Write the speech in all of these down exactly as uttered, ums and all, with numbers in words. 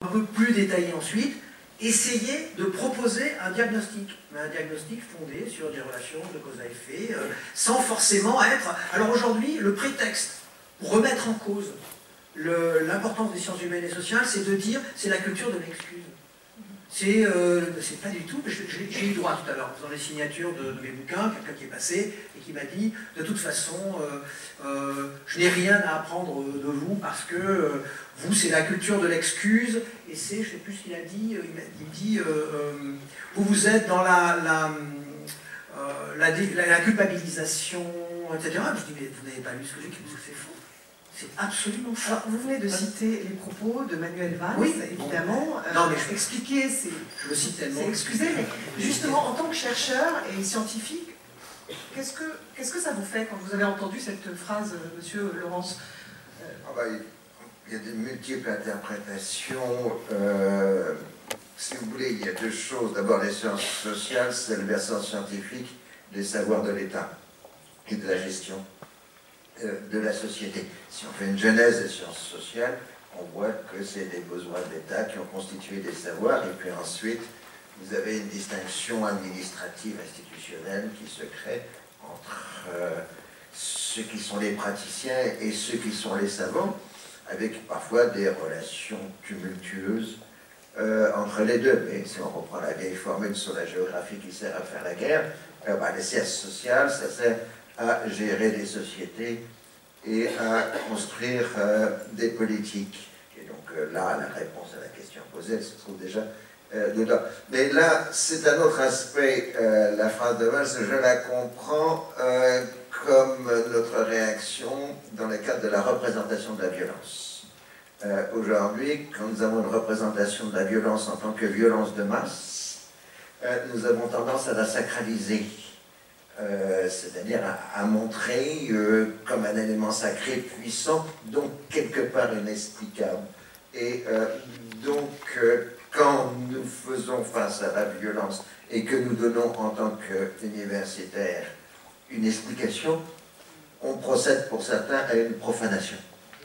un peu plus détaillé ensuite, essayer de proposer un diagnostic, mais un diagnostic fondé sur des relations de cause à effet, euh, sans forcément être... Alors aujourd'hui, le prétexte pour remettre en cause l'importance des sciences humaines et sociales, c'est de dire c'est la culture de l'excuse. C'est euh, pas du tout, j'ai eu droit tout à l'heure, dans les signatures de, de mes bouquins, quelqu'un qui est passé et qui m'a dit, de toute façon, euh, euh, je n'ai rien à apprendre de vous parce que euh, vous, c'est la culture de l'excuse, et c'est, je ne sais plus ce qu'il a dit, il, il dit, euh, euh, vous, vous êtes dans la, la, euh, la, la, la culpabilisation, et cetera. Je dis, mais vous n'avez pas lu ce que j'ai écrit, c'est faux. C'est absolument faux. Alors, vous venez de citer les propos de Manuel Valls, oui, évidemment. Bon. Non, mais euh, je, expliquer, c'est je le cite tellement. C'est excusé, mais justement, en tant que chercheur et scientifique, qu'est-ce que, qu'est-ce que ça vous fait quand vous avez entendu cette phrase, monsieur Laurence? euh... ah bah, il y a de multiples interprétations. Euh, si vous voulez, il y a deux choses. D'abord, les sciences sociales, c'est le versant scientifique des savoirs de l'État et de la gestion de la société. Si on fait une genèse des sciences sociales, on voit que c'est des besoins de l'État qui ont constitué des savoirs, et puis ensuite, vous avez une distinction administrative, institutionnelle qui se crée entre euh, ceux qui sont les praticiens et ceux qui sont les savants, avec parfois des relations tumultueuses euh, entre les deux. Mais si on reprend la vieille formule sur la géographie qui sert à faire la guerre, euh, bah, les sciences sociales, ça sert à gérer des sociétés et à construire euh, des politiques. Et donc euh, là, la réponse à la question posée, elle se trouve déjà euh, dedans. Mais là, c'est un autre aspect, euh, la phrase de Valls, je la comprends euh, comme notre réaction dans le cadre de la représentation de la violence. Euh, Aujourd'hui, quand nous avons une représentation de la violence en tant que violence de masse, euh, nous avons tendance à la sacraliser. Euh, c'est-à-dire à, à montrer euh, comme un élément sacré puissant, donc quelque part inexplicable. Et euh, donc, euh, quand nous faisons face à la violence et que nous donnons en tant qu'universitaires une explication, on procède pour certains à une profanation.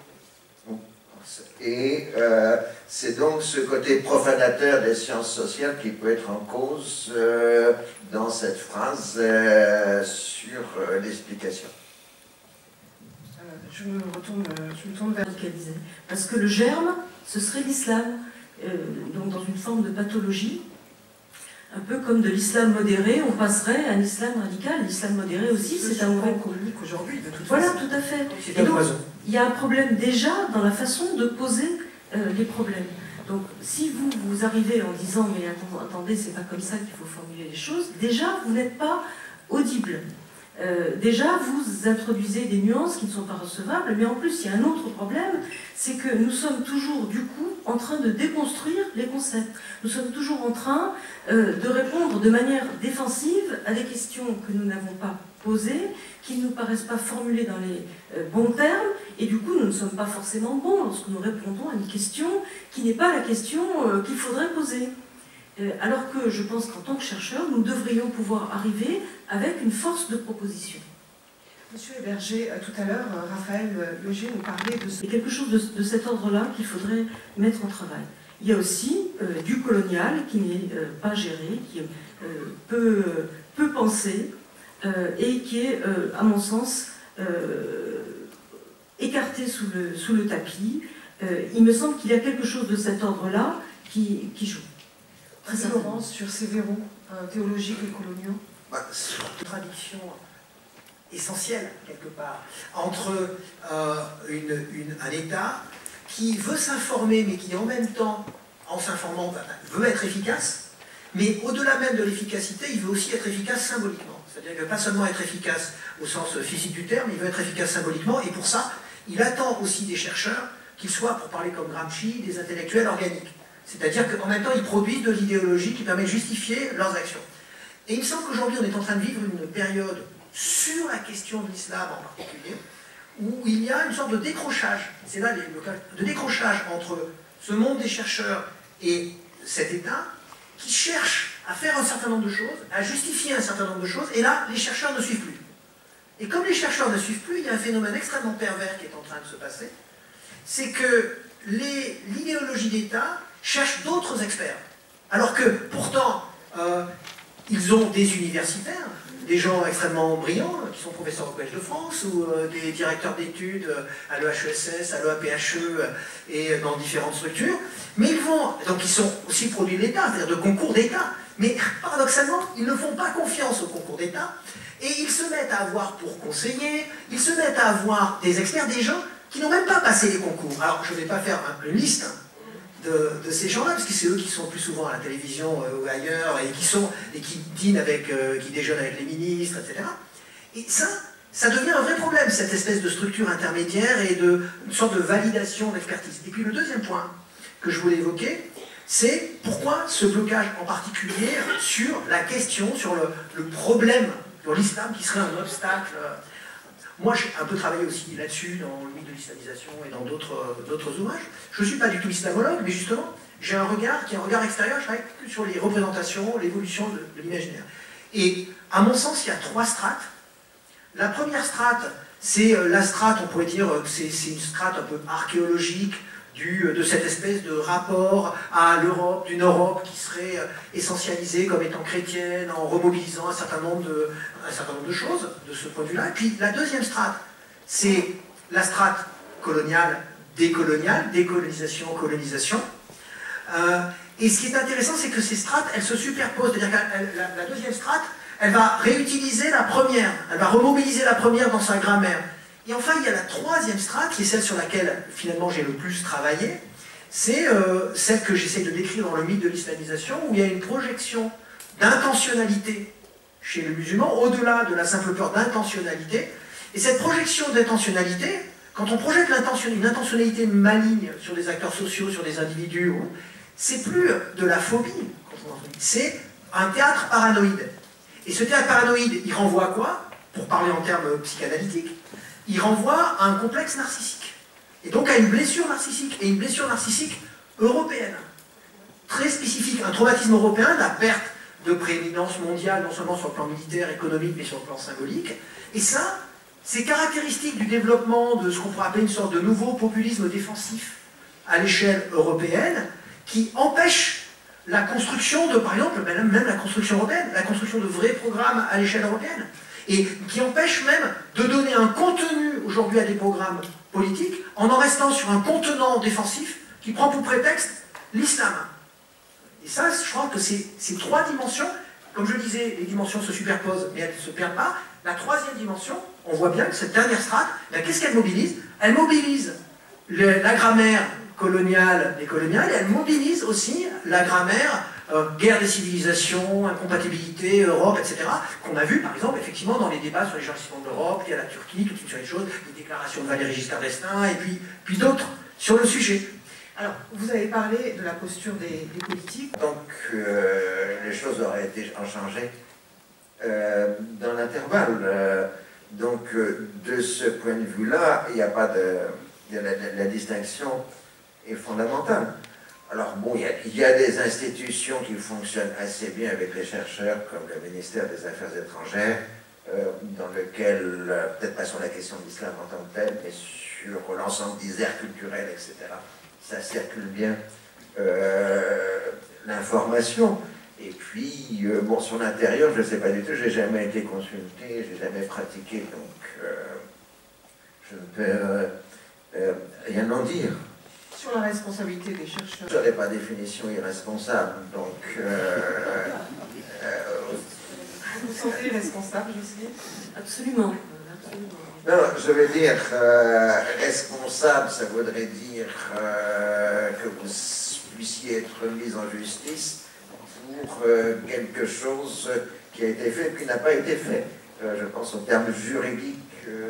Et euh, c'est donc ce côté profanateur des sciences sociales qui peut être en cause euh, dans cette phrase euh, sur euh, l'explication. Euh, je, me retourne, je me tourne vers radicalisé. Parce que le germe, ce serait l'islam, euh, donc dans une forme de pathologie, un peu comme de l'islam modéré, on passerait à un islam radical. L'islam modéré aussi, c'est un mauvais communique aujourd'hui, de toute voilà, façon. Voilà, tout à fait. C'est un poison. Il y a un problème déjà dans la façon de poser euh, les problèmes. Donc, si vous, vous arrivez en disant « mais attendez, c'est pas comme ça qu'il faut formuler les choses », déjà, vous n'êtes pas audible. Euh, déjà, vous introduisez des nuances qui ne sont pas recevables, mais en plus, il y a un autre problème, c'est que nous sommes toujours, du coup, en train de déconstruire les concepts. Nous sommes toujours en train euh, de répondre de manière défensive à des questions que nous n'avons pas posées, qui ne nous paraissent pas formulées dans les euh, bons termes, et du coup, nous ne sommes pas forcément bons lorsque nous répondons à une question qui n'est pas la question euh, qu'il faudrait poser. Alors que je pense qu'en tant que chercheur, nous devrions pouvoir arriver avec une force de proposition. Monsieur Héberger, tout à l'heure, Raphaël Loger nous parlait de ce... Il y a quelque chose de, de cet ordre-là qu'il faudrait mettre en travail. Il y a aussi euh, du colonial qui n'est euh, pas géré, qui est euh, peu, peu pensé, euh, et qui est, euh, à mon sens, euh, écarté sous le, sous le tapis. Euh, il me semble qu'il y a quelque chose de cet ordre-là qui, qui joue. Très Laurence, sur ces verrous euh, théologiques et coloniaux. Bah, c'est une contradiction essentielle, quelque part, entre euh, une, une, un État qui veut s'informer, mais qui en même temps, en s'informant, veut être efficace, mais au-delà même de l'efficacité, il veut aussi être efficace symboliquement. C'est-à-dire qu'il ne veut pas seulement être efficace au sens physique du terme, il veut être efficace symboliquement, et pour ça, il attend aussi des chercheurs qu'ils soient, pour parler comme Gramsci, des intellectuels organiques. C'est-à-dire qu'en même temps, ils produisent de l'idéologie qui permet de justifier leurs actions. Et il me semble qu'aujourd'hui, on est en train de vivre une période sur la question de l'islam en particulier, où il y a une sorte de décrochage, c'est là le cas, de décrochage entre ce monde des chercheurs et cet État, qui cherche à faire un certain nombre de choses, à justifier un certain nombre de choses, et là, les chercheurs ne suivent plus. Et comme les chercheurs ne suivent plus, il y a un phénomène extrêmement pervers qui est en train de se passer, c'est que l'idéologie d'État cherchent d'autres experts. Alors que, pourtant, euh, ils ont des universitaires, des gens extrêmement brillants, qui sont professeurs au Collège de France, ou euh, des directeurs d'études à l'E H E S S, à l'E A P H E, et dans différentes structures. Mais ils vont, donc ils sont aussi produits de l'État, c'est-à-dire de concours d'État. Mais paradoxalement, ils ne font pas confiance au concours d'État, et ils se mettent à avoir pour conseiller, ils se mettent à avoir des experts, des gens qui n'ont même pas passé les concours. Alors, je ne vais pas faire une liste de, de ces gens-là, parce que c'est eux qui sont plus souvent à la télévision euh, ou ailleurs, et qui, sont, et qui dînent avec, euh, qui déjeunent avec les ministres, et cetera. Et ça, ça devient un vrai problème, cette espèce de structure intermédiaire et de, une sorte de validation d'expertise. Et puis le deuxième point que je voulais évoquer, c'est pourquoi ce blocage en particulier sur la question, sur le, le problème de l'islam qui serait un obstacle. Moi, j'ai un peu travaillé aussi là-dessus, dans le mythe de l'islamisation et dans d'autres ouvrages. Je ne suis pas du tout islamologue, mais justement, j'ai un regard qui est un regard extérieur, je travaille que sur les représentations, l'évolution de, de l'imaginaire. Et à mon sens, il y a trois strates. La première strate, c'est la strate, on pourrait dire que c'est une strate un peu archéologique, Du, de cette espèce de rapport à l'Europe, d'une Europe qui serait essentialisée comme étant chrétienne, en remobilisant un certain nombre de, un certain nombre de choses de ce point de vue-là. Et puis la deuxième strate, c'est la strate coloniale, décoloniale, décolonisation, colonisation. Euh, et ce qui est intéressant, c'est que ces strates, elles se superposent. C'est-à-dire que la, la deuxième strate, elle va réutiliser la première, elle va remobiliser la première dans sa grammaire. Et enfin, il y a la troisième strate, qui est celle sur laquelle, finalement, j'ai le plus travaillé. C'est euh, celle que j'essaie de décrire dans le mythe de l'islamisation, où il y a une projection d'intentionnalité chez le musulman, au-delà de la simple peur d'intentionnalité. Et cette projection d'intentionnalité, quand on projette une intentionnalité maligne sur des acteurs sociaux, sur des individus, c'est plus de la phobie, c'est un théâtre paranoïde. Et ce théâtre paranoïde, il renvoie à quoi? Pour parler en termes psychanalytiques, il renvoie à un complexe narcissique, et donc à une blessure narcissique, et une blessure narcissique européenne, très spécifique, un traumatisme européen, la perte de prééminence mondiale, non seulement sur le plan militaire, économique, mais sur le plan symbolique, et ça, c'est caractéristique du développement de ce qu'on pourrait appeler une sorte de nouveau populisme défensif à l'échelle européenne, qui empêche la construction de, par exemple, même la construction européenne, la construction de vrais programmes à l'échelle européenne, et qui empêche même de donner un contenu aujourd'hui à des programmes politiques en en restant sur un contenant défensif qui prend pour prétexte l'islam. Et ça, je crois que ces, ces trois dimensions, comme je disais, les dimensions se superposent mais elles ne se perdent pas. La troisième dimension, on voit bien que cette dernière strate, qu'est-ce qu'elle mobilise? Elle mobilise le, la grammaire coloniale et coloniale, et elle mobilise aussi la grammaire Euh, guerre des civilisations, incompatibilité, Europe, et cetera, qu'on a vu par exemple effectivement dans les débats sur les enrichissements de l'Europe, il y a la Turquie, toute une série de choses, les déclarations de Valéry Giscard d'Estaing, et puis, puis d'autres sur le sujet. Alors, vous avez parlé de la posture des, des politiques. Donc, euh, les choses auraient été changées euh, dans l'intervalle. Euh, donc, euh, de ce point de vue-là, il n'y a pas de... Y a la, la, la distinction est fondamentale. Alors bon, il y, a, il y a des institutions qui fonctionnent assez bien avec les chercheurs, comme le ministère des Affaires étrangères, euh, dans lequel, euh, peut-être pas sur la question de l'islam en tant que tel, mais sur l'ensemble des aires culturelles, et cetera. Ça circule bien euh, l'information. Et puis, euh, bon, sur l'intérieur, je ne sais pas du tout, je n'ai jamais été consulté, je n'ai jamais pratiqué, donc euh, je ne peux euh, euh, rien en dire. Sur la responsabilité des chercheurs. Je n'aurais pas définition irresponsable, donc... Euh, euh, vous vous sentez responsable, Jocelyne? Absolument. Absolument. Non, je veux dire, euh, responsable, ça voudrait dire euh, que vous puissiez être mis en justice pour euh, quelque chose qui a été fait et qui n'a pas été fait. Euh, je pense au terme juridique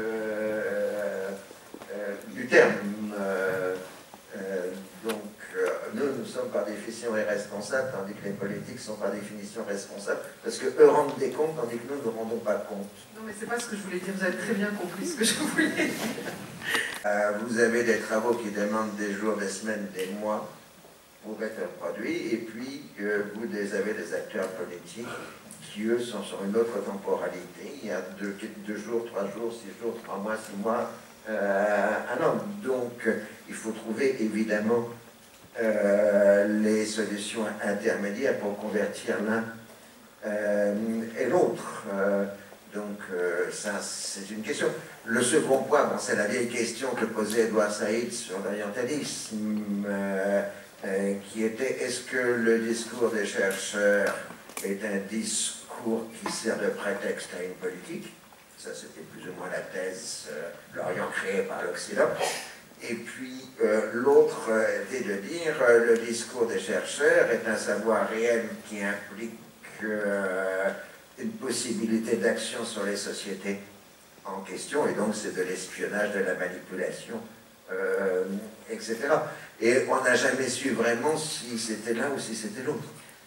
euh, euh, du terme. Euh, Euh, donc, euh, nous, nous sommes par définition irresponsables, tandis que les politiques sont par définition responsables, parce qu'eux rendent des comptes, tandis que nous ne rendons pas compte. Non, mais c'est pas ce que je voulais dire, vous avez très bien compris ce que je voulais dire. Euh, vous avez des travaux qui demandent des jours, des semaines, des mois pour être produits, et puis euh, vous avez des acteurs politiques qui, eux, sont sur une autre temporalité. Il y a deux, deux jours, trois jours, six jours, trois mois, six mois, euh, un an. Donc, il faut trouver évidemment euh, les solutions intermédiaires pour convertir l'un euh, et l'autre. Euh, donc euh, ça, c'est une question. Le second point, bon, c'est la vieille question que posait Edouard Saïd sur l'orientalisme, euh, euh, qui était: est-ce que le discours des chercheurs est un discours qui sert de prétexte à une politique? Ça, c'était plus ou moins la thèse, euh, l'Orient créé par l'Occident. Et puis, euh, l'autre euh, était de dire euh, le discours des chercheurs est un savoir réel qui implique euh, une possibilité d'action sur les sociétés en question, et donc c'est de l'espionnage, de la manipulation, euh, et cetera. Et on n'a jamais su vraiment si c'était l'un ou si c'était l'autre.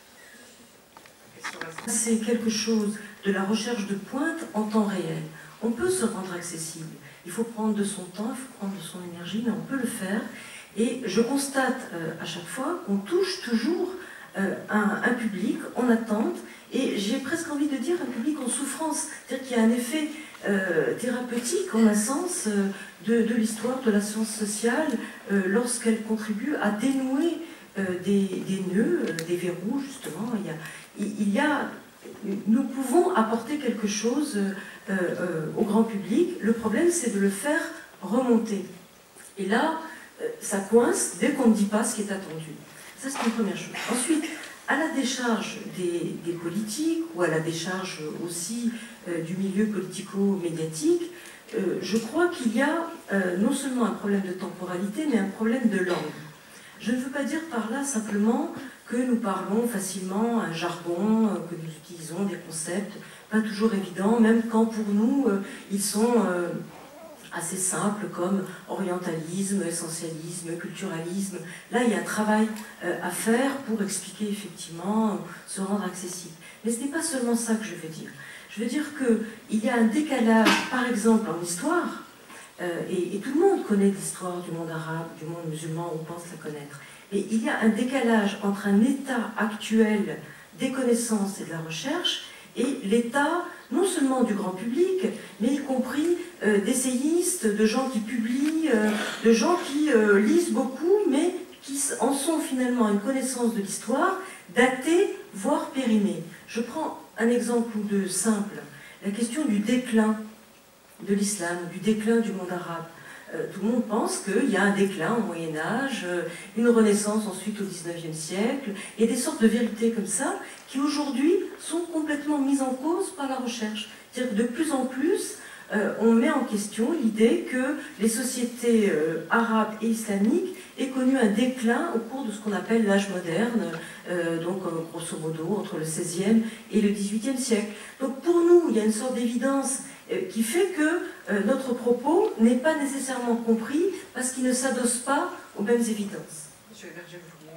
C'est quelque chose de la recherche de pointe en temps réel. On peut se rendre accessible. Il faut prendre de son temps, il faut prendre de son énergie, mais on peut le faire. Et je constate euh, à chaque fois qu'on touche toujours euh, un, un public en attente, et j'ai presque envie de dire un public en souffrance. C'est-à-dire qu'il y a un effet euh, thérapeutique en un sens euh, de, de l'histoire de la science sociale euh, lorsqu'elle contribue à dénouer euh, des, des nœuds, euh, des verrous, justement. Il y a, il y a, nous pouvons apporter quelque chose euh, euh, au grand public. Le problème, c'est de le faire remonter. Et là, euh, ça coince dès qu'on ne dit pas ce qui est attendu. Ça, c'est une première chose. Ensuite, à la décharge des, des politiques, ou à la décharge aussi euh, du milieu politico-médiatique, euh, je crois qu'il y a euh, non seulement un problème de temporalité, mais un problème de langue. Je ne veux pas dire par là simplement que nous parlons facilement un jargon, euh, que nous utilisons des concepts pas toujours évidents, même quand pour nous, euh, ils sont euh, assez simples, comme orientalisme, essentialisme, culturalisme. Là, il y a un travail euh, à faire pour expliquer effectivement, euh, se rendre accessible. Mais ce n'est pas seulement ça que je veux dire. Je veux dire qu'il y a un décalage, par exemple en histoire, euh, et, et tout le monde connaît l'histoire du monde arabe, du monde musulman, on pense la connaître. Et il y a un décalage entre un état actuel des connaissances et de la recherche et l'état non seulement du grand public, mais y compris euh, d'essayistes, de gens qui publient, euh, de gens qui euh, lisent beaucoup, mais qui en sont finalement à une connaissance de l'histoire datée, voire périmée. Je prends un exemple ou deux simple, la question du déclin de l'islam, du déclin du monde arabe. Euh, tout le monde pense qu'il y a un déclin au Moyen-Âge, euh, une renaissance ensuite au dix-neuvième siècle, et des sortes de vérités comme ça, qui aujourd'hui sont complètement mises en cause par la recherche. C'est-à-dire que de plus en plus, euh, on met en question l'idée que les sociétés euh, arabes et islamiques aient connu un déclin au cours de ce qu'on appelle l'âge moderne, euh, donc euh, grosso modo entre le seizième et le dix-huitième siècle. Donc pour nous, il y a une sorte d'évidence euh, qui fait que euh, notre propos n'est pas nécessairement compris parce qu'il ne s'adosse pas aux mêmes évidences. Monsieur Berger, vous voulez...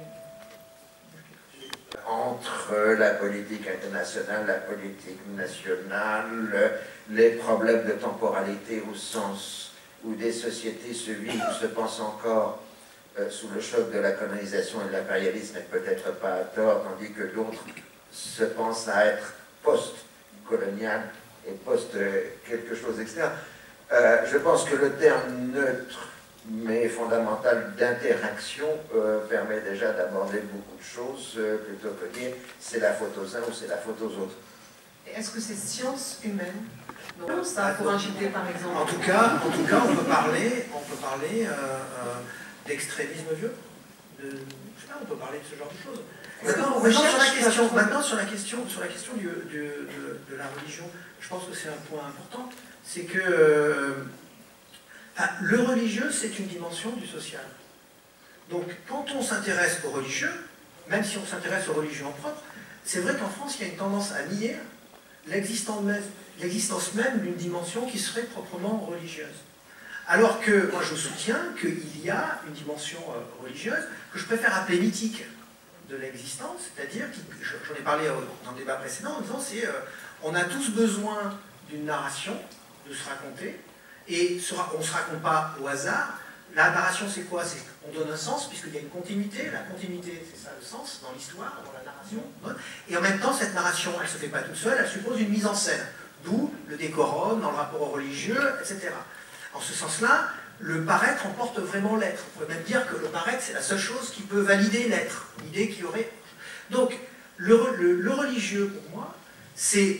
Entre la politique internationale, la politique nationale, les problèmes de temporalité au sens où des sociétés se vivent ou se pensent encore euh, sous le choc de la colonisation et de l'impérialisme, et peut-être pas à tort, tandis que d'autres se pensent à être post-colonial et post quelque chose, et cetera. Euh, je pense que le terme neutre mais fondamental d'interaction euh, permet déjà d'aborder beaucoup de choses euh, plutôt que dire c'est la faute aux uns ou c'est la faute aux autres. Est-ce que c'est sciences humaines? Non, ça pour un J T par exemple. En tout cas, en tout cas, on peut parler, on peut parler euh, euh, d'extrémisme vieux. De, je sais pas, on peut parler de ce genre de choses. Maintenant, maintenant, sur la question, maintenant sur la question, sur la question du, du, de, de la religion, je pense que c'est un point important, c'est que euh, ah, le religieux, c'est une dimension du social. Donc, quand on s'intéresse aux religieux, même si on s'intéresse aux religions propres, c'est vrai qu'en France, il y a une tendance à nier l'existence même, l'existence même d'une dimension qui serait proprement religieuse. Alors que moi, je soutiens qu'il y a une dimension euh, religieuse que je préfère appeler mythique de l'existence, c'est-à-dire, j'en ai parlé dans le débat précédent, en disant, c'est, euh, on a tous besoin d'une narration, de se raconter, et on ne se raconte pas au hasard. La narration, c'est quoi? C'est qu'on donne un sens, puisqu'il y a une continuité. La continuité, c'est ça le sens, dans l'histoire, dans la narration. Et en même temps, cette narration, elle ne se fait pas toute seule, elle suppose une mise en scène. D'où le décorum, dans le rapport au religieux, et cetera. En ce sens-là, le paraître emporte vraiment l'être. On pourrait même dire que le paraître, c'est la seule chose qui peut valider l'être, l'idée qu'il y aurait. Donc, le, le, le religieux, pour moi, c'est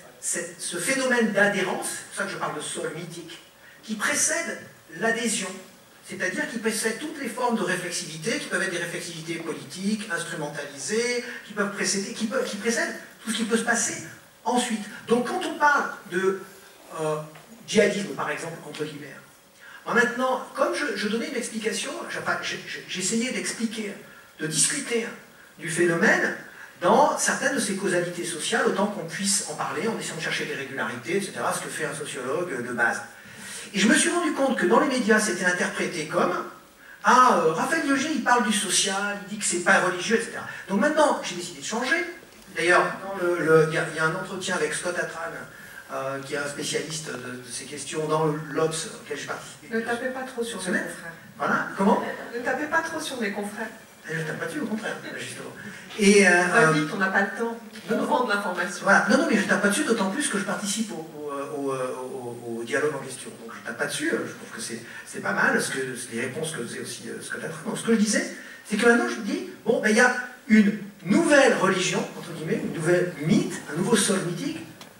ce phénomène d'adhérence, c'est pour ça que je parle de sol mythique, qui précède l'adhésion, c'est-à-dire qui précède toutes les formes de réflexivité, qui peuvent être des réflexivités politiques, instrumentalisées, qui peuvent précéder, qui, peuvent, qui précèdent tout ce qui peut se passer ensuite. Donc, quand on parle de euh, djihadisme, par exemple, entre guillemets, maintenant, comme je, je donnais une explication, j'ai essayé d'expliquer, de discuter du phénomène dans certaines de ses causalités sociales, autant qu'on puisse en parler, en essayant de chercher des régularités, et cetera, ce que fait un sociologue de base. Et je me suis rendu compte que dans les médias, c'était interprété comme « Ah, euh, Raphaël Diogé, il parle du social, il dit que c'est pas religieux, et cetera » Donc maintenant, j'ai décidé de changer. D'ailleurs, il y, y a un entretien avec Scott Atran, Euh, qui est un spécialiste de, de ces questions dans l'Obs auquel j'ai participé. Ne tapez pas trop sur mes confrères. Voilà, comment? Ne tapez pas trop sur mes confrères. Et je ne tape pas dessus, au contraire, justement. Et, euh, va vite, on n'a pas le temps. Non, on non, vend de l'information. Voilà. Non, non, mais je ne tape pas dessus, d'autant plus que je participe au, au, au, au, au dialogue en question. Donc je ne tape pas dessus, je trouve que c'est pas mal, ce que, les réponses que faisait aussi euh, Scott Atran. Donc ce que je disais, c'est que maintenant je me dis, bon, ben il y a une nouvelle religion, entre guillemets, une nouvelle mythe, un nouveau sol mythique,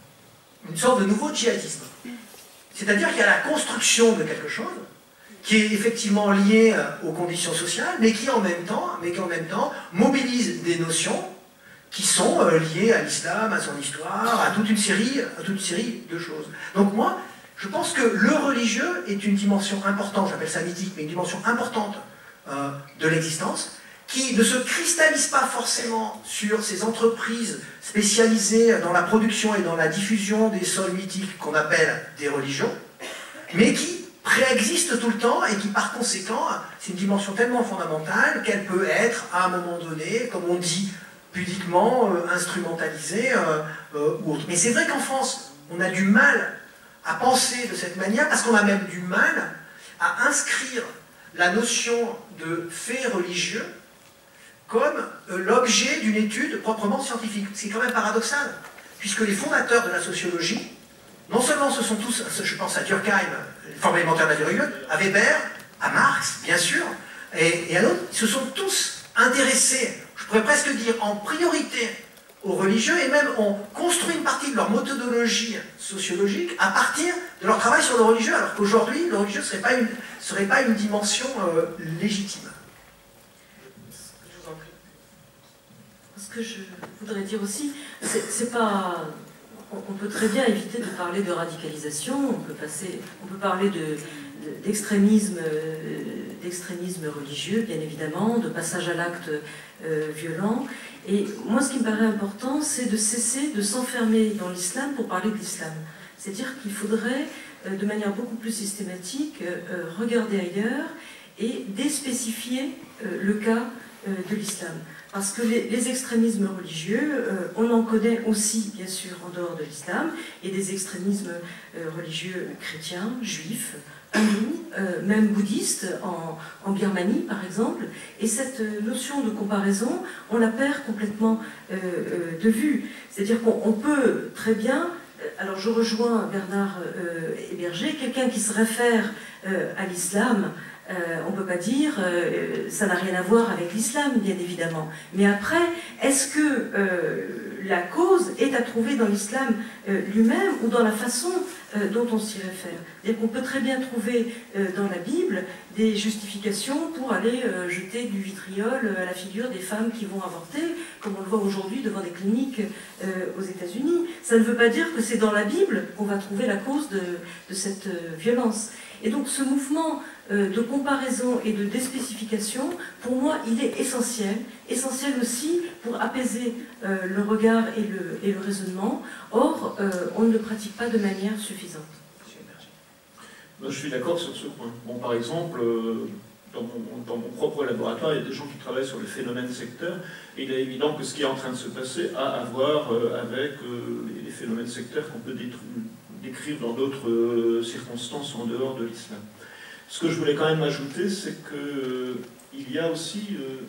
une sorte de nouveau djihadisme. C'est-à-dire qu'il y a la construction de quelque chose qui est effectivement lié aux conditions sociales, mais qui en même temps, mais qui en même temps mobilise des notions qui sont liées à l'islam, à son histoire, à toute une série, à toute une série de choses. Donc moi, je pense que le religieux est une dimension importante, j'appelle ça mythique, mais une dimension importante euh, de l'existence, qui ne se cristallise pas forcément sur ces entreprises spécialisées dans la production et dans la diffusion des sols mythiques qu'on appelle des religions, mais qui préexiste tout le temps et qui par conséquent, c'est une dimension tellement fondamentale qu'elle peut être à un moment donné, comme on dit pudiquement, euh, instrumentalisée euh, euh, ou autre. Mais c'est vrai qu'en France, on a du mal à penser de cette manière parce qu'on a même du mal à inscrire la notion de fait religieux comme euh, l'objet d'une étude proprement scientifique. C'est quand même paradoxal, puisque les fondateurs de la sociologie, non seulement ce sont tous, je pense à Durkheim, forme élémentaire de la vie religieuse, à Weber, à Marx, bien sûr, et, et à d'autres, ils se sont tous intéressés, je pourrais presque dire en priorité, aux religieux, et même ont construit une partie de leur méthodologie sociologique à partir de leur travail sur le religieux, alors qu'aujourd'hui, le religieux ne serait pas une, serait pas une dimension euh, légitime. Ce que je voudrais dire aussi, c'est pas... On peut très bien éviter de parler de radicalisation, on peut, passer, on peut parler d'extrémisme de, d'extrémisme religieux, bien évidemment, de passage à l'acte euh, violent. Et moi, ce qui me paraît important, c'est de cesser de s'enfermer dans l'islam pour parler de l'islam. C'est-à-dire qu'il faudrait, euh, de manière beaucoup plus systématique, euh, regarder ailleurs et déspécifier euh, le cas euh, de l'islam. Parce que les, les extrémismes religieux, euh, on en connaît aussi, bien sûr, en dehors de l'islam, et des extrémismes euh, religieux chrétiens, juifs, hindous, euh, même bouddhistes, en, en Birmanie, par exemple. Et cette notion de comparaison, on la perd complètement euh, euh, de vue. C'est-à-dire qu'on peut très bien... Alors je rejoins Bernard euh, Héberger, quelqu'un qui se réfère euh, à l'islam, Euh, on ne peut pas dire, euh, ça n'a rien à voir avec l'islam, bien évidemment. Mais après, est-ce que euh, la cause est à trouver dans l'islam euh, lui-même ou dans la façon euh, dont on s'y réfère? C'est-à-dire qu'on peut très bien trouver euh, dans la Bible des justifications pour aller euh, jeter du vitriol à la figure des femmes qui vont avorter, comme on le voit aujourd'hui devant des cliniques euh, aux États-Unis. Ça ne veut pas dire que c'est dans la Bible qu'on va trouver la cause de, de cette euh, violence. Et donc ce mouvement euh, de comparaison et de déspécification, pour moi, il est essentiel. Essentiel aussi pour apaiser euh, le regard et le, et le raisonnement. Or, euh, on ne le pratique pas de manière suffisante. Moi, je suis d'accord sur ce point. Bon, par exemple, euh, dans, mon, dans mon propre laboratoire, il y a des gens qui travaillent sur le phénomène sectaire. Et il est évident que ce qui est en train de se passer a à voir euh, avec euh, les, les phénomènes sectaires qu'on peut décrire dans d'autres euh, circonstances en dehors de l'islam. Ce que je voulais quand même ajouter, c'est qu'il euh, y a aussi euh,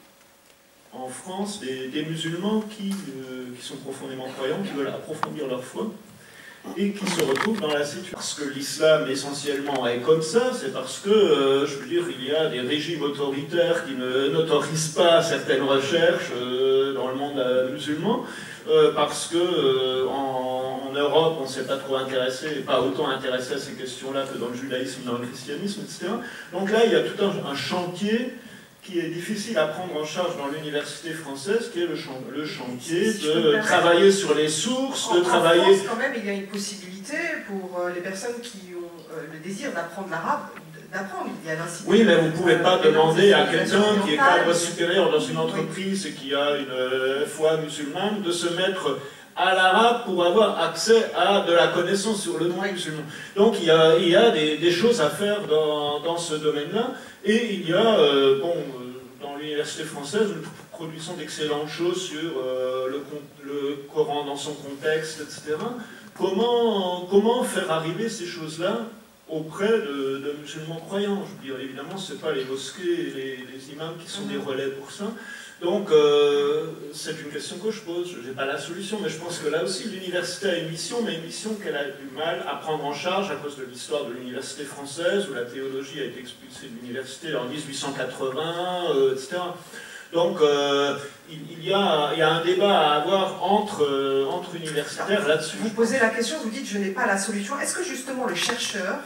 en France des, des musulmans qui, euh, qui sont profondément croyants, qui veulent approfondir leur foi et qui se retrouvent dans la situation. Parce que l'islam essentiellement est comme ça, c'est parce que, euh, je veux dire, il y a des régimes autoritaires qui ne, n'autorisent pas certaines recherches euh, dans le monde euh, musulman, euh, parce que euh, en, en Europe on ne s'est pas trop intéressé, pas autant intéressé à ces questions-là que dans le judaïsme, dans le christianisme, et cetera. Donc là, il y a tout un, un chantier qui est difficile à prendre en charge dans l'université française, qui est le, chan le chantier si de travailler sur les sources, en, de travailler... En France, quand même, il y a une possibilité pour euh, les personnes qui ont euh, le désir d'apprendre l'arabe, d'apprendre. Il y a l'institut... Oui, mais vous ne pouvez pas euh, demander à quelqu'un qui est cadre orientale. supérieur dans une entreprise et qui a une euh, foi musulmane de se mettre à l'arabe pour avoir accès à de la connaissance sur le droit musulman. Donc il y a, il y a des, des choses à faire dans, dans ce domaine-là, et il y a, euh, bon, euh, dans l'université française, nous produisons d'excellentes choses sur euh, le, le Coran dans son contexte, et cetera. Comment, comment faire arriver ces choses-là auprès de, de musulmans croyants? Je veux dire, évidemment, ce n'est pas les mosquées et les, les imams qui sont des relais pour ça. Donc, euh, c'est une question que je pose. Je n'ai pas la solution, mais je pense que là aussi, l'université a une mission, mais une mission qu'elle a du mal à prendre en charge à cause de l'histoire de l'université française, où la théologie a été expulsée de l'université en mille huit cent quatre-vingts, euh, et cetera. Donc, euh, il, il, y a, il y a un débat à avoir entre, euh, entre universitaires là-dessus. Vous posez la question, vous dites « je n'ai pas la solution ». Est-ce que justement le chercheur...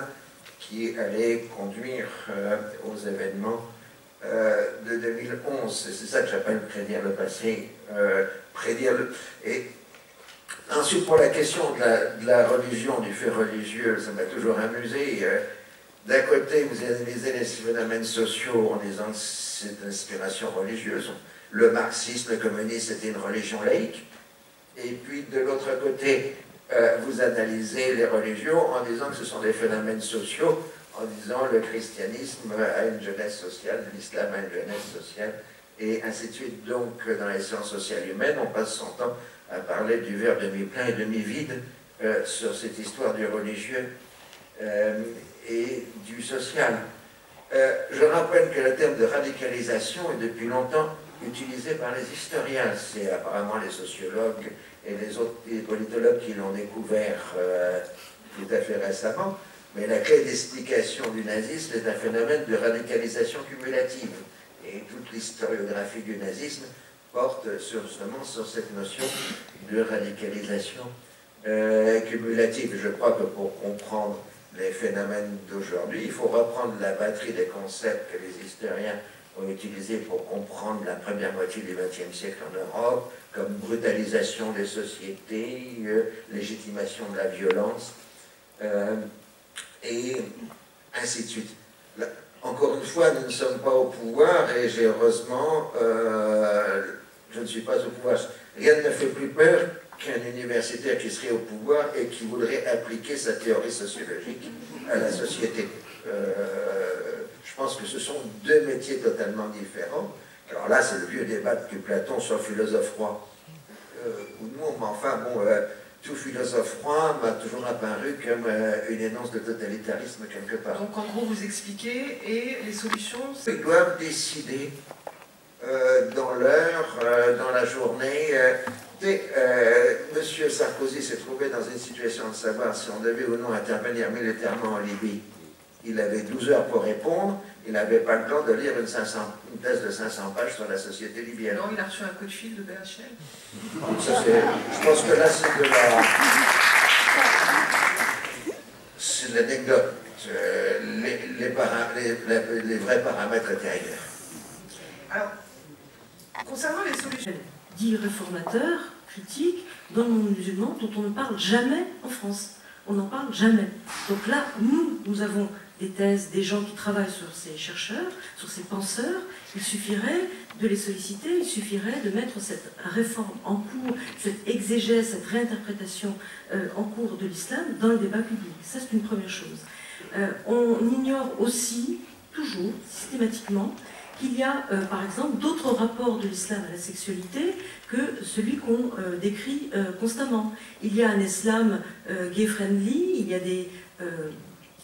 qui allait conduire euh, aux événements euh, de deux mille onze, c'est ça que j'appelle prédire le passé, euh, prédire le... Et ensuite, pour la question de la, de la religion, du fait religieux, ça m'a toujours amusé. Euh, D'un côté, vous analysez les phénomènes sociaux en disant que c'est d'inspiration religieuse. Le marxisme, le communisme, c'était une religion laïque. Et puis, de l'autre côté, euh, vous analysez les religions en disant que ce sont des phénomènes sociaux, en disant le christianisme a une jeunesse sociale, l'islam a une jeunesse sociale, et ainsi de suite. Donc, dans les sciences sociales humaines, on passe son temps à parler du verre demi-plein et demi-vide euh, sur cette histoire du religieux euh, et du social. Euh, je rappelle que le terme de radicalisation est depuis longtemps utilisé par les historiens. C'est apparemment les sociologues et les autres les politologues qui l'ont découvert euh, tout à fait récemment. Mais la clé d'explication du nazisme est un phénomène de radicalisation cumulative. Et toute l'historiographie du nazisme porte sur, justement sur cette notion de radicalisation euh, cumulative. Je crois que pour comprendre les phénomènes d'aujourd'hui, il faut reprendre la batterie des concepts que les historiens ont utilisés pour comprendre la première moitié du vingtième siècle en Europe, comme brutalisation des sociétés, euh, légitimation de la violence, euh, et ainsi de suite. Là, encore une fois, nous ne sommes pas au pouvoir, et j'ai heureusement, euh, je ne suis pas au pouvoir. Rien ne me fait plus peur qu'un universitaire qui serait au pouvoir et qui voudrait appliquer sa théorie sociologique à la société. Euh, je pense que ce sont deux métiers totalement différents. Alors là, c'est le vieux débat de Platon sur le philosophe roi. Euh, ou non, mais enfin, bon, euh, tout philosophe roi m'a toujours apparu comme euh, une énonce de totalitarisme quelque part. Donc en gros, vous expliquez, et les solutions... Ils doivent décider euh, dans l'heure, euh, dans la journée... Euh, Euh, Monsieur Sarkozy s'est trouvé dans une situation de savoir si on devait ou non intervenir militairement en Libye. Il avait douze heures pour répondre, il n'avait pas le temps de lire une, cinq cents, une thèse de cinq cents pages sur la société libyenne. Non, il a reçu un coup de fil de B H L. Ça, je pense que là, c'est de la... c'est de l'anecdote. Euh, les, les, para... les, les, les vrais paramètres étaient ailleurs. Alors, concernant les solutions... dit réformateur, critique, dans le monde musulman, dont on ne parle jamais en France. On n'en parle jamais. Donc là, nous, nous avons des thèses, des gens qui travaillent sur ces chercheurs, sur ces penseurs. Il suffirait de les solliciter, il suffirait de mettre cette réforme en cours, cette exégèse, cette réinterprétation euh, en cours de l'islam dans le débat public. Ça, c'est une première chose. Euh, on ignore aussi, toujours, systématiquement, qu'il y a, euh, par exemple, d'autres rapports de l'islam à la sexualité que celui qu'on euh, décrit euh, constamment. Il y a un islam euh, gay-friendly, il y a des, euh,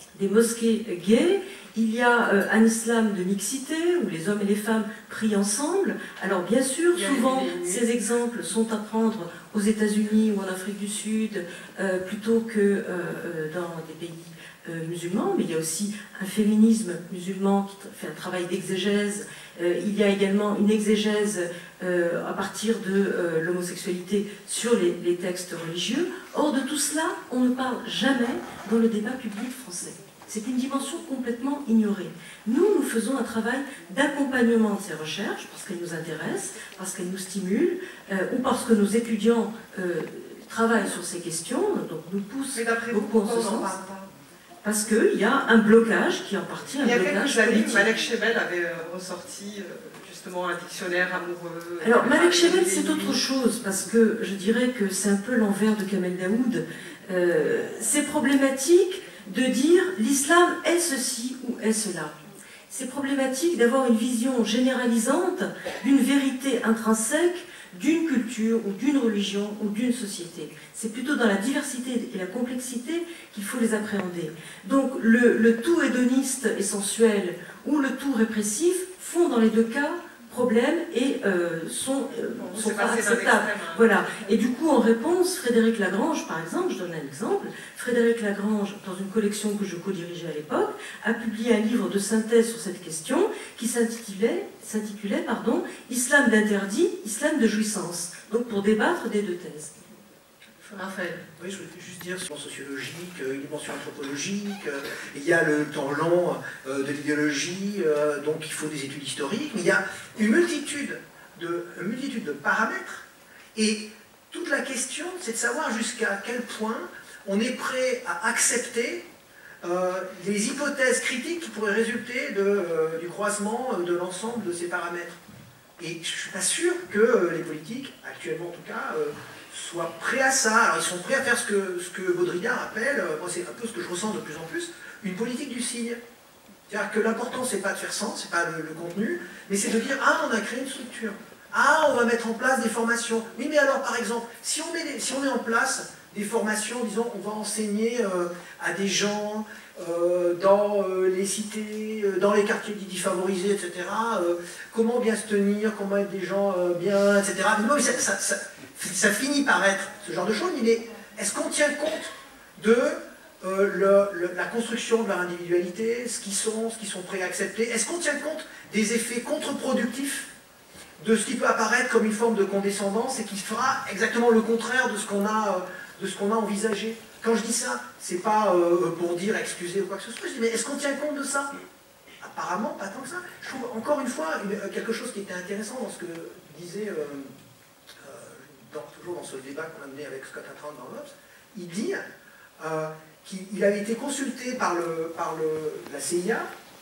des mosquées gays, il y a euh, un islam de mixité, où les hommes et les femmes prient ensemble. Alors bien sûr, souvent, ces exemples sont à prendre aux États-Unis ou en Afrique du Sud, euh, plutôt que euh, dans des pays euh, musulmans, mais il y a aussi un féminisme musulman qui fait un travail d'exégèse. Euh, il y a également une exégèse euh, à partir de euh, l'homosexualité sur les, les textes religieux. Or, de tout cela, on ne parle jamais dans le débat public français. C'est une dimension complètement ignorée. Nous, nous faisons un travail d'accompagnement de ces recherches, parce qu'elles nous intéressent, parce qu'elles nous stimulent, euh, ou parce que nos étudiants euh, travaillent sur ces questions, donc nous poussent beaucoup en ce sens. Parce qu'il y a un blocage qui est en partie un blocage politique. Il y a quelques années, Malek Chebel avait ressorti justement un dictionnaire amoureux. Alors, Malek Chebel, c'est autre chose, parce que je dirais que c'est un peu l'envers de Kamel Daoud. Euh, c'est problématique de dire l'islam est ceci ou est cela. C'est problématique d'avoir une vision généralisante d'une vérité intrinsèque d'une culture ou d'une religion ou d'une société. C'est plutôt dans la diversité et la complexité qu'il faut les appréhender. Donc le, le tout hédoniste et sensuel ou le tout répressif font dans les deux cas problème et euh, sont, euh, sont pas acceptables. Voilà. Et du coup, en réponse, Frédéric Lagrange, par exemple, je donne un exemple, Frédéric Lagrange, dans une collection que je co-dirigeais à l'époque, a publié un livre de synthèse sur cette question qui s'intitulait, s'intitulait pardon, « Islam d'interdit, islam de jouissance », donc pour débattre des deux thèses. Raphaël. Oui, je voulais juste dire sur le sociologique, une dimension anthropologique, il y a le temps long de l'idéologie, donc il faut des études historiques, mais il y a une multitude de, une multitude de paramètres, et toute la question, c'est de savoir jusqu'à quel point on est prêt à accepter euh, les hypothèses critiques qui pourraient résulter de, euh, du croisement de l'ensemble de ces paramètres. Et je ne suis pas sûr que euh, les politiques, actuellement en tout cas, euh, soient prêts à ça. Alors ils sont prêts à faire ce que, ce que Baudrillard appelle, euh, moi c'est un peu ce que je ressens de plus en plus, une politique du signe. C'est-à-dire que l'important c'est pas de faire sens, c'est pas le, le contenu, mais c'est de dire « Ah, on a créé une structure. Ah, on va mettre en place des formations. Oui, mais alors par exemple, si on met, des, si on met en place des formations, disons, on va enseigner euh, à des gens euh, dans euh, les cités, euh, dans les quartiers défavorisés, et cetera, euh, comment bien se tenir, comment être des gens euh, bien, et cetera. Mais non, mais ça, ça, ça, ça finit par être ce genre de choses, mais est-ce qu'on tient compte de euh, le, le, la construction de leur individualité, ce qu'ils sont, ce qu'ils sont prêts à accepter? Est-ce qu'on tient compte des effets contre-productifs de ce qui peut apparaître comme une forme de condescendance et qui fera exactement le contraire de ce qu'on a, de ce qu'on a envisagé? Quand je dis ça, c'est pas euh, pour dire excuser ou quoi que ce soit, je dis mais est-ce qu'on tient compte de ça? Apparemment, pas tant que ça. Je trouve encore une fois une, quelque chose qui était intéressant dans ce que disait, euh, euh, dans, toujours dans ce débat qu'on a mené avec Scott Atran dans l'Obs, il dit euh, qu'il avait été consulté par, le, par le, la C I A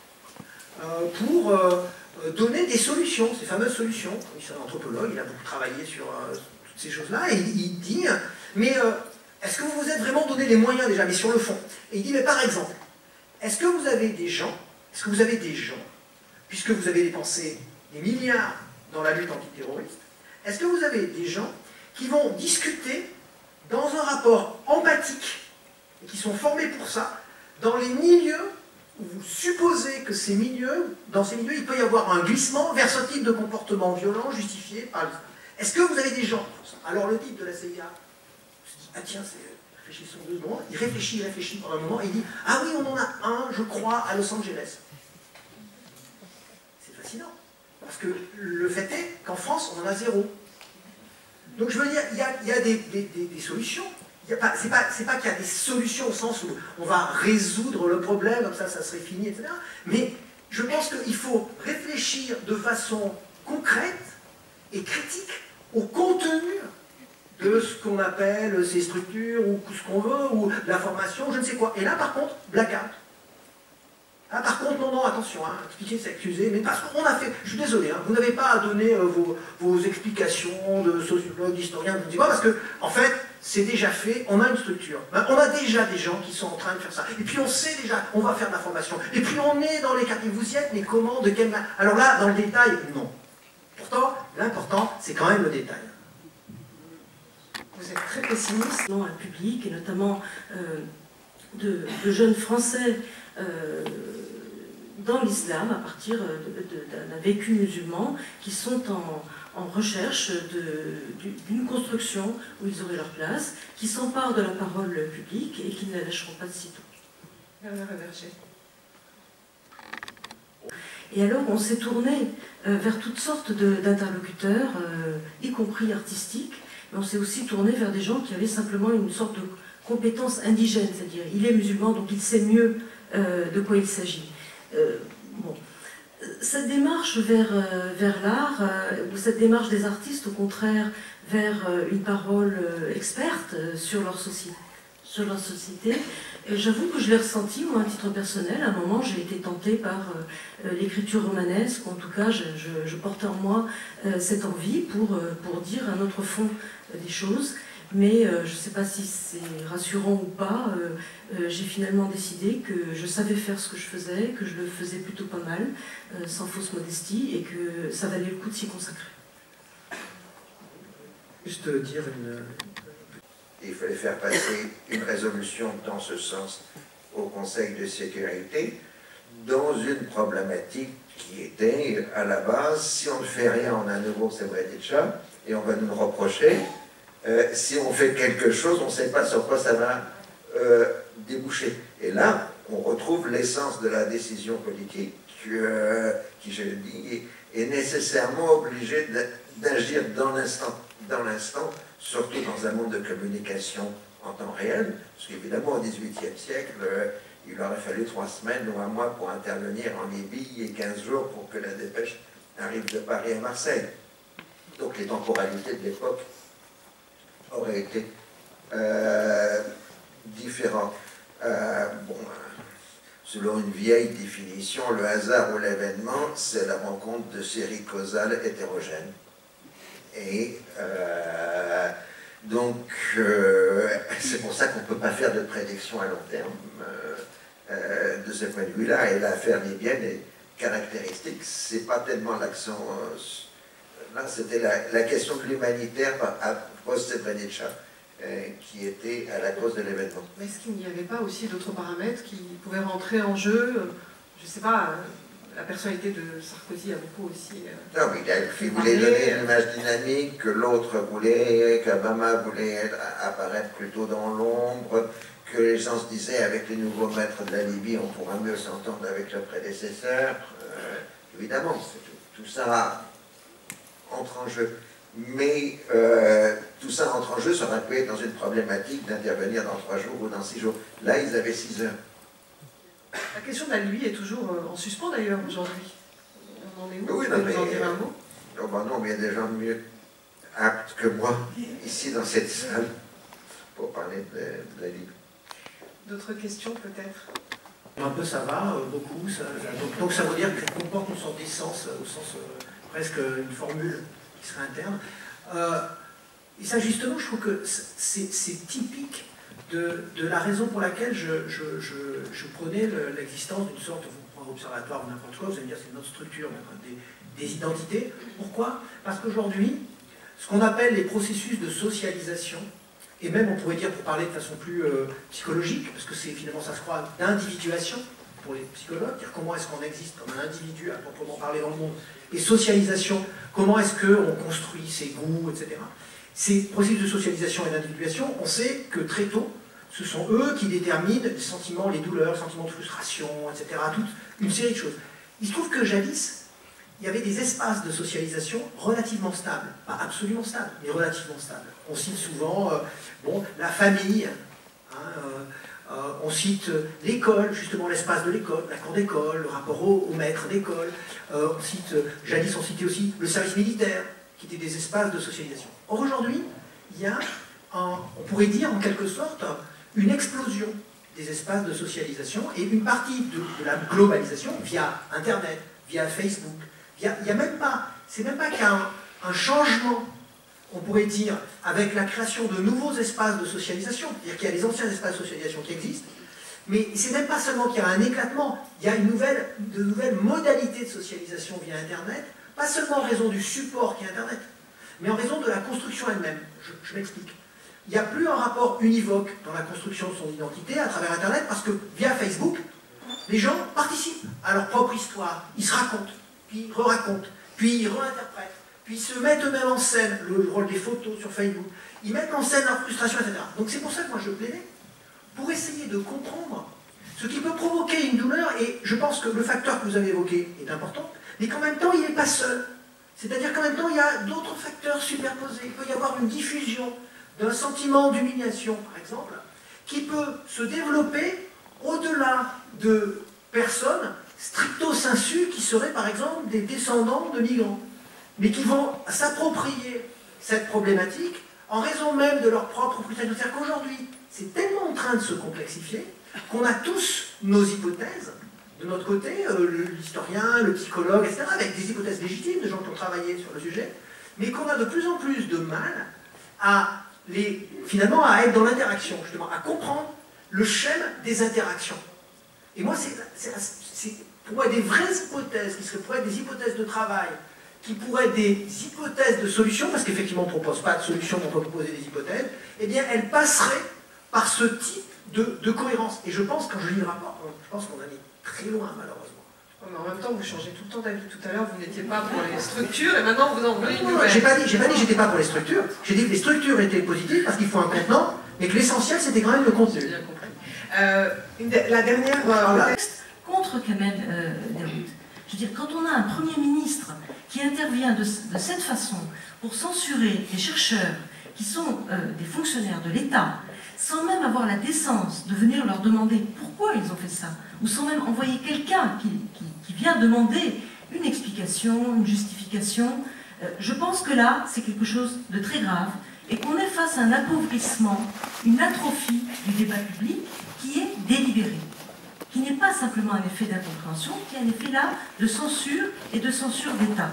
euh, pour euh, donner des solutions, ces fameuses solutions. Il est un anthropologue, il a beaucoup travaillé sur euh, toutes ces choses-là, et il, il dit, mais euh, est-ce que vous vous êtes vraiment donné les moyens déjà, mais sur le fond? Et il dit, mais par exemple, est-ce que vous avez des gens, est-ce que vous avez des gens, puisque vous avez dépensé des milliards dans la lutte antiterroriste, est-ce que vous avez des gens qui vont discuter dans un rapport empathique, et qui sont formés pour ça, dans les milieux où vous supposez que ces milieux, dans ces milieux, il peut y avoir un glissement vers ce type de comportement violent justifié par l'islam? Est-ce que vous avez des gens pour ça? Alors le type de la C I A se dit, ah tiens, réfléchissons deux secondes, il réfléchit, il réfléchit pendant un moment, et il dit, ah oui, on en a un, je crois, à Los Angeles. C'est fascinant, parce que le fait est qu'en France, on en a zéro. Donc je veux dire, il y a, il y a des, des, des, des solutions. C'est pas, pas, pas qu'il y a des solutions au sens où on va résoudre le problème, comme ça, ça serait fini, et cetera. Mais je pense qu'il faut réfléchir de façon concrète et critique au contenu de ce qu'on appelle ces structures, ou ce qu'on veut, ou la formation, je ne sais quoi. Et là, par contre, blackout. Là, par contre, non, non, attention, hein, expliquer, c'est accuser, mais parce qu'on a fait, je suis désolé, hein, vous n'avez pas à donner euh, vos, vos explications de sociologue, d'historien, je ne sais pas, parce que, en fait, c'est déjà fait, on a une structure. Ben, on a déjà des gens qui sont en train de faire ça. Et puis on sait déjà, on va faire de la formation. Et puis on est dans les quartiers, vous y êtes, mais comment, de quelle manière? Alors là, dans le détail, non. Pourtant, l'important, c'est quand même le détail. Vous êtes très pessimiste. Un public, et notamment euh, de, de jeunes Français euh, dans l'islam, à partir d'un vécu musulman, qui sont en, en recherche d'une construction où ils auraient leur place, qui s'emparent de la parole publique et qui ne la lâcheront pas de sitôt. Et alors on s'est tourné euh, vers toutes sortes d'interlocuteurs, euh, y compris artistiques, mais on s'est aussi tourné vers des gens qui avaient simplement une sorte de compétence indigène, c'est-à-dire il est musulman donc il sait mieux euh, de quoi il s'agit. Euh, bon. Cette démarche vers, euh, vers l'art, euh, ou cette démarche des artistes au contraire vers euh, une parole euh, experte euh, sur leur société, sur leur société, j'avoue que je l'ai ressenti, moi, à titre personnel. À un moment, j'ai été tentée par euh, l'écriture romanesque, ou en tout cas, je, je, je portais en moi euh, cette envie pour, euh, pour dire un autre fond euh, des choses. Mais euh, je ne sais pas si c'est rassurant ou pas. Euh, euh, j'ai finalement décidé que je savais faire ce que je faisais, que je le faisais plutôt pas mal, euh, sans fausse modestie, et que ça valait le coup de s'y consacrer. Juste dire une... Il fallait faire passer une résolution dans ce sens au Conseil de sécurité, dans une problématique qui était, à la base, si on ne fait rien en un nouveau Srebrenica, et on va nous le reprocher, euh, si on fait quelque chose, on ne sait pas sur quoi ça va euh, déboucher. Et là, on retrouve l'essence de la décision politique euh, qui, je le dis, est, est nécessairement obligée d'agir dans l'instant, dans l'instant, surtout dans un monde de communication en temps réel, parce qu'évidemment, au dix-huitième siècle, euh, il aurait fallu trois semaines ou un mois pour intervenir en Libye et quinze jours pour que la dépêche arrive de Paris à Marseille. Donc les temporalités de l'époque auraient été euh, différentes. Euh, bon, selon une vieille définition, le hasard ou l'événement, c'est la rencontre de séries causales hétérogènes. Et euh, donc, euh, c'est pour ça qu'on ne peut pas faire de prédiction à long terme euh, euh, de ce point de vue-là. Et l'affaire libyenne est caractéristique. C'est pas tellement l'accent. Euh, là, c'était la, la question de l'humanitaire à post-Srebrenica euh, qui était à la cause de l'événement. Mais est-ce qu'il n'y avait pas aussi d'autres paramètres qui pouvaient rentrer en jeu? Je ne sais pas. La personnalité de Sarkozy a beaucoup aussi... Euh, non, mais il, a, il voulait donner une image dynamique, que l'autre voulait, qu'Obama voulait apparaître plutôt dans l'ombre, que les gens se disaient, avec les nouveaux maîtres de la Libye, on pourra mieux s'entendre avec le prédécesseur. Euh, évidemment, tout, tout ça entre en jeu. Mais euh, tout ça entre en jeu, ça aurait pu être dans une problématique d'intervenir dans trois jours ou dans six jours. Là, ils avaient six heures. La question de la Libye est toujours en suspens d'ailleurs aujourd'hui. On en est où? Oui, Vous pouvez nous en dire un mot? Oh ben non, mais il y a des gens mieux aptes que moi, ici dans cette salle, pour parler de, de la Libye. D'autres questions peut-être? Un peu ça va, euh, beaucoup. Ça, donc, donc ça veut dire qu'on comporte une sorte d'essence, au sens euh, presque une formule qui serait interne. Euh, et ça justement, je trouve que c'est typique De, de la raison pour laquelle je, je, je, je prenais l'existence d'une sorte, vous prenez observatoire ou n'importe quoi, vous allez me dire c'est une autre structure, des, des identités. Pourquoi? Parce qu'aujourd'hui, ce qu'on appelle les processus de socialisation, et même on pourrait dire pour parler de façon plus euh, psychologique, parce que c'est finalement ça se croit d'individuation pour les psychologues, dire comment est-ce qu'on existe comme un individu à proprement parler dans le monde, et socialisation, comment est-ce qu'on construit ses goûts, et cetera. Ces processus de socialisation et d'individuation, on sait que très tôt, ce sont eux qui déterminent les sentiments, les douleurs, les sentiments de frustration, et cetera. Toute une série de choses. Il se trouve que jadis, il y avait des espaces de socialisation relativement stables. Pas absolument stables, mais relativement stables. On cite souvent euh, bon, la famille, hein, euh, euh, on cite l'école, justement l'espace de l'école, la cour d'école, le rapport au, au maître d'école. Euh, on cite, jadis, on citait aussi le service militaire, qui étaient des espaces de socialisation. Or aujourd'hui, il y a, un, on pourrait dire en quelque sorte, une explosion des espaces de socialisation et une partie de, de la globalisation via Internet, via Facebook. Via, il n'y a même pas, c'est même pas qu'il y a un, un changement, on pourrait dire, avec la création de nouveaux espaces de socialisation, c'est-à-dire qu'il y a les anciens espaces de socialisation qui existent, mais c'est même pas seulement qu'il y a un éclatement, il y a une nouvelle, de nouvelles modalités de socialisation via Internet, pas seulement en raison du support qui est Internet, mais en raison de la construction elle-même. Je, je m'explique. il n'y a plus un rapport univoque dans la construction de son identité à travers Internet, parce que via Facebook, les gens participent à leur propre histoire, ils se racontent, puis ils re-racontent, puis ils réinterprètent, puis ils se mettent eux-mêmes en scène, le rôle des photos sur Facebook, ils mettent en scène leur frustration, et cetera. Donc c'est pour ça que moi je plaidais, pour essayer de comprendre ce qui peut provoquer une douleur, et je pense que le facteur que vous avez évoqué est important, mais qu'en même temps il n'est pas seul. C'est-à-dire qu'en même temps il y a d'autres facteurs superposés, il peut y avoir une diffusion d'un sentiment d'humiliation, par exemple, qui peut se développer au-delà de personnes stricto sensu qui seraient par exemple des descendants de migrants, mais qui vont s'approprier cette problématique en raison même de leur propre frustration. C'est-à-dire qu'aujourd'hui, c'est tellement en train de se complexifier qu'on a tous nos hypothèses, de notre côté, euh, l'historien, le psychologue, et cetera, avec des hypothèses légitimes de gens qui ont travaillé sur le sujet, mais qu'on a de plus en plus de mal à les, finalement à être dans l'interaction, justement, à comprendre le schème des interactions. Et moi, c'est pour moi des vraies hypothèses, qui seraient, pourraient être des hypothèses de travail, qui pourraient être des hypothèses de solution, parce qu'effectivement on ne propose pas de solution, mais on peut proposer des hypothèses, eh bien elles passeraient par ce type de, de cohérence. Et je pense, quand je lis le rapport, je pense qu'on en est très loin, malheureusement. Mais en même temps, vous changez tout le temps d'avis. Tout à l'heure, vous n'étiez pas pour les structures, et maintenant vous en voulez une nouvelle. J'ai pas dit, j'ai pas dit que j'étais pas pour les structures. J'ai dit que les structures étaient positives parce qu'il faut un contenant, mais que l'essentiel c'était quand même le contenu. J'ai bien compris. Euh, une, la dernière euh, voilà. texte. Contre Kamel euh, Daoud. Je veux dire, quand on a un Premier ministre qui intervient de, de cette façon pour censurer des chercheurs qui sont euh, des fonctionnaires de l'État, sans même avoir la décence de venir leur demander pourquoi ils ont fait ça, ou sans même envoyer quelqu'un qui, qui, qui vient demander une explication, une justification, euh, je pense que là, c'est quelque chose de très grave, et qu'on est face à un appauvrissement, une atrophie du débat public qui est délibérée, qui n'est pas simplement un effet d'incompréhension, qui est un effet là de censure et de censure d'État.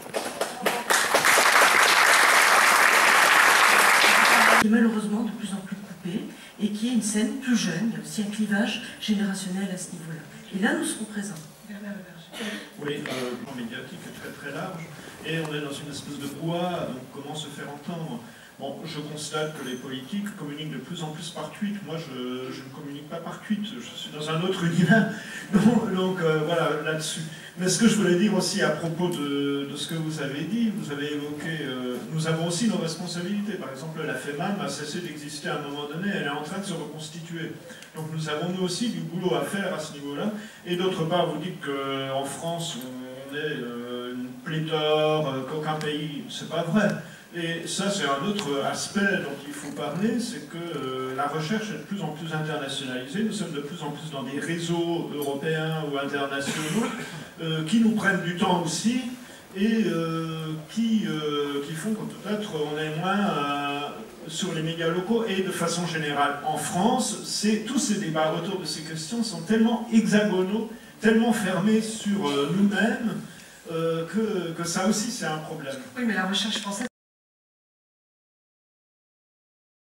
Qui est malheureusement de plus en plus coupé et qui est une scène plus jeune. Il y a aussi un clivage générationnel à ce niveau-là. Et là, nous serons présents. Oui, euh, le plan médiatique est très très large et on est dans une espèce de brouhaha, donc comment se faire entendre? Bon, je constate que les politiques communiquent de plus en plus par tweet. Moi, je, je ne communique pas par tweet, je suis dans un autre univers. Donc, donc euh, voilà, là-dessus. Mais ce que je voulais dire aussi à propos de, de ce que vous avez dit, vous avez évoqué, euh, nous avons aussi nos responsabilités. Par exemple, la FEMAM a cessé d'exister à un moment donné, elle est en train de se reconstituer. Donc nous avons nous aussi du boulot à faire à ce niveau-là. Et d'autre part, vous dites qu'en France, on est euh, une pléthore, euh, qu'aucun pays, c'est pas vrai. Et ça, c'est un autre aspect dont il faut parler, c'est que euh, la recherche est de plus en plus internationalisée. Nous sommes de plus en plus dans des réseaux européens ou internationaux euh, qui nous prennent du temps aussi et euh, qui, euh, qui font que peut-être on est moins euh, sur les médias locaux. Et de façon générale, en France, tous ces débats autour de ces questions sont tellement hexagonaux, tellement fermés sur euh, nous-mêmes, euh, que, que ça aussi c'est un problème. Oui, mais la recherche française